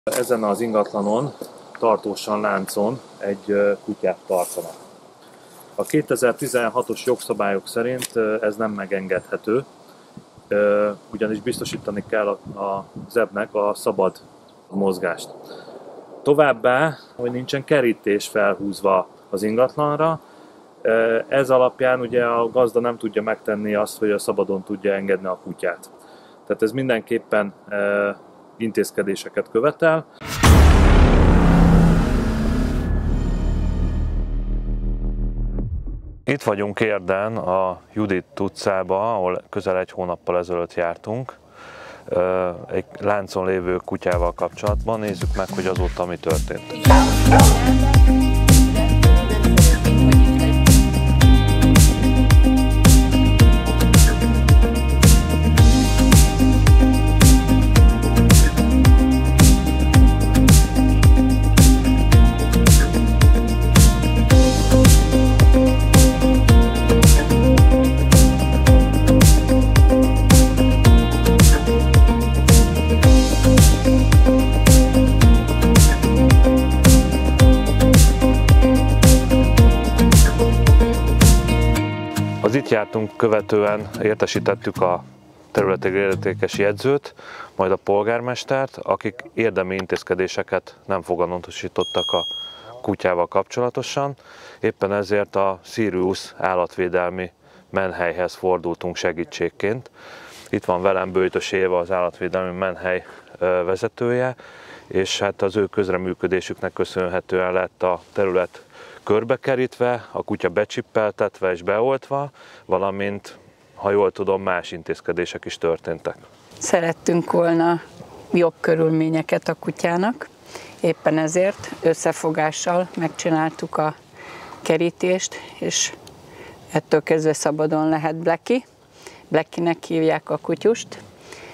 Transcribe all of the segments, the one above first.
Ezen az ingatlanon tartósan láncon egy kutyát tartanak. A 2016-os jogszabályok szerint ez nem megengedhető, ugyanis biztosítani kell a zebnek a szabad mozgást. Továbbá, hogy nincsen kerítés felhúzva az ingatlanra, ez alapján ugye a gazda nem tudja megtenni azt, hogy a szabadon tudja engedni a kutyát. Tehát ez mindenképpen intézkedéseket követel. Itt vagyunk Érden, a Judit utcában, ahol közel egy hónappal ezelőtt jártunk, egy láncon lévő kutyával kapcsolatban. Nézzük meg, hogy azóta mi történt. Az itt jártunk követően értesítettük a területileg illetékes jegyzőt, majd a polgármestert, akik érdemi intézkedéseket nem foganatosítottak a kutyával kapcsolatosan. Éppen ezért a Sirius állatvédelmi menhelyhez fordultunk segítségként. Itt van velem Böjtös Éva, az állatvédelmi menhely vezetője, és hát az ő közreműködésüknek köszönhetően lett a terület körbekerítve, a kutya becsippeltetve és beoltva, valamint, ha jól tudom, más intézkedések is történtek. Szerettünk volna jobb körülményeket a kutyának, éppen ezért összefogással megcsináltuk a kerítést, és ettől kezdve szabadon lehet Blackie. Blackie-nek hívják a kutyust,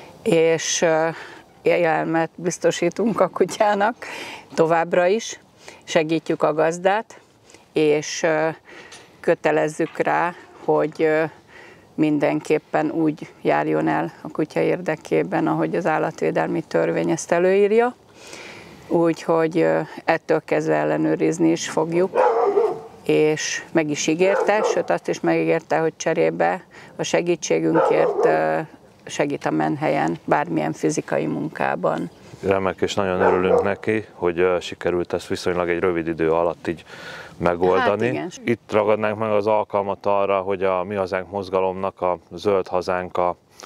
és élelmet biztosítunk a kutyának továbbra is, segítjük a gazdát, és kötelezzük rá, hogy mindenképpen úgy járjon el a kutya érdekében, ahogy az állatvédelmi törvény ezt előírja. Úgyhogy ettől kezdve ellenőrizni is fogjuk, és meg is ígérte, sőt azt is megígérte, hogy cserébe a segítségünkért segít a menhelyen bármilyen fizikai munkában. Remek, és nagyon örülünk neki, hogy sikerült ezt viszonylag egy rövid idő alatt így megoldani. Hát itt ragadnánk meg az alkalmat arra, hogy a Mi Hazánk mozgalomnak a Zöld Hazánk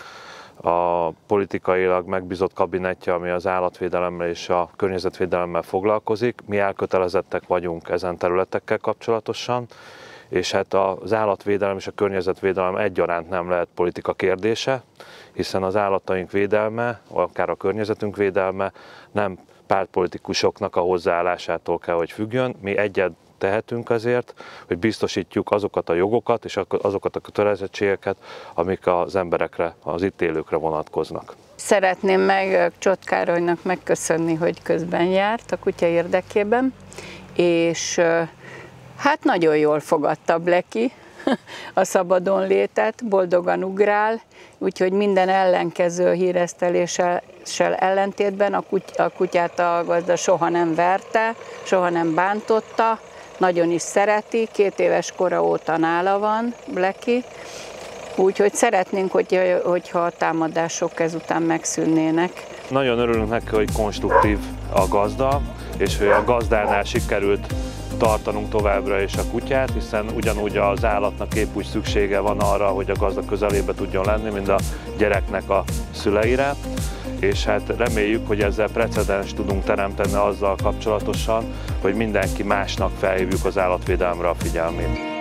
a politikailag megbízott kabinetje, ami az állatvédelemmel és a környezetvédelemmel foglalkozik. Mi elkötelezettek vagyunk ezen területekkel kapcsolatosan, és hát az állatvédelem és a környezetvédelem egyaránt nem lehet politika kérdése, hiszen az állataink védelme, akár a környezetünk védelme nem pártpolitikusoknak a hozzáállásától kell, hogy függjön. Mi egyet tehetünk azért, hogy biztosítjuk azokat a jogokat és azokat a kötelezettségeket, amik az emberekre, az itt élőkre vonatkoznak. Szeretném meg Csott Károlynak megköszönni, hogy közben járt a kutya érdekében, és hát nagyon jól fogadta Blackie a szabadon létet, boldogan ugrál, úgyhogy minden ellenkező híreszteléssel ellentétben a kutyát a gazda soha nem verte, soha nem bántotta, nagyon is szereti, 2 éves kora óta nála van Blackie, úgyhogy szeretnénk, hogyha a támadások ezután megszűnnének. Nagyon örülünk neki, hogy konstruktív a gazda, és hogy a gazdánál sikerült tartanunk továbbra is a kutyát, hiszen ugyanúgy az állatnak épp úgy szüksége van arra, hogy a gazda közelébe tudjon lenni, mint a gyereknek a szüleire, és hát reméljük, hogy ezzel precedens tudunk teremteni azzal kapcsolatosan, hogy mindenki másnak felhívjuk az állatvédelemre a figyelmét.